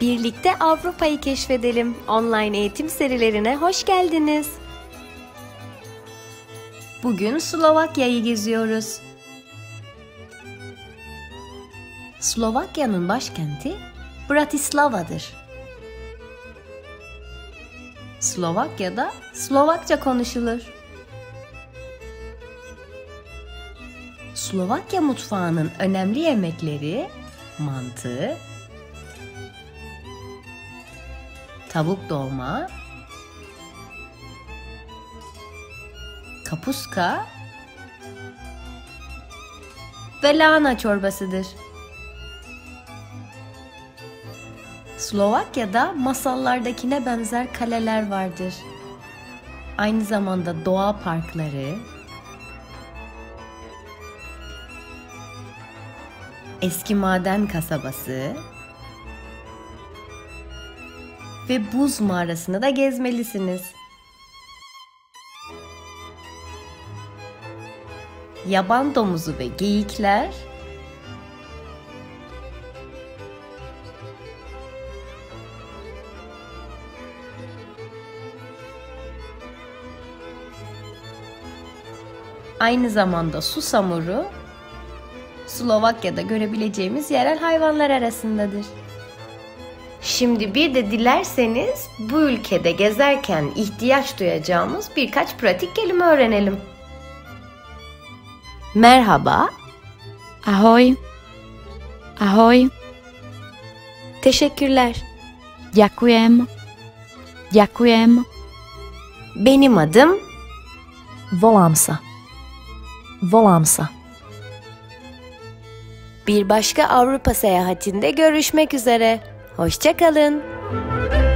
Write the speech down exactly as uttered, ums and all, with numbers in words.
Birlikte Avrupa'yı keşfedelim. Online eğitim serilerine hoş geldiniz. Bugün Slovakya'yı geziyoruz. Slovakya'nın başkenti Bratislava'dır. Slovakya'da Slovakça konuşulur. Slovakya mutfağının önemli yemekleri mantı, tavuk dolma, kapuska ve lahana çorbasıdır. Slovakya'da masallardakine benzer kaleler vardır. Aynı zamanda doğa parkları, eski maden kasabası ve buz mağarasını da gezmelisiniz. Yaban domuzu ve geyikler, aynı zamanda susamuru, Slovakya'da görebileceğimiz yerel hayvanlar arasındadır. Şimdi bir de dilerseniz bu ülkede gezerken ihtiyaç duyacağımız birkaç pratik kelime öğrenelim. Merhaba. Ahoj. Ahoj. Teşekkürler. Ďakujem. Ďakujem. Benim adım Volám sa. Volám sa. Bir başka Avrupa seyahatinde görüşmek üzere. Hoşça kalın.